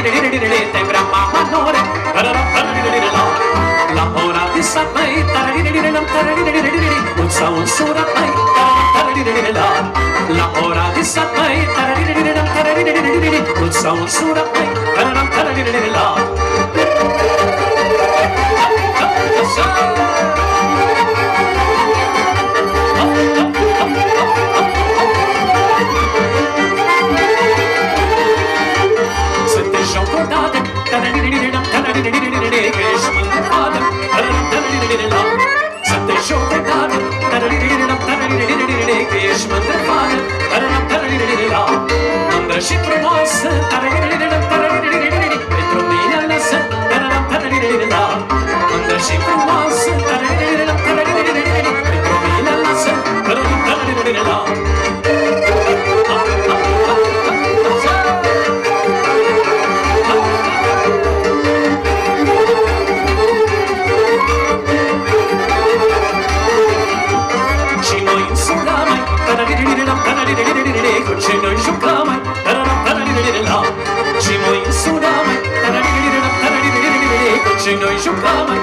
te vrea mama nore. La ora di sat mai, unsa un surat mai, la ora di sat mai, unsa un surat mai, și frumoasă, pentru mine lăsă, mândră și frumoasă, pentru mine lăsă, și noi însuram mai, și noi jucam mai, și noi însuram mai, și noi jucam mai,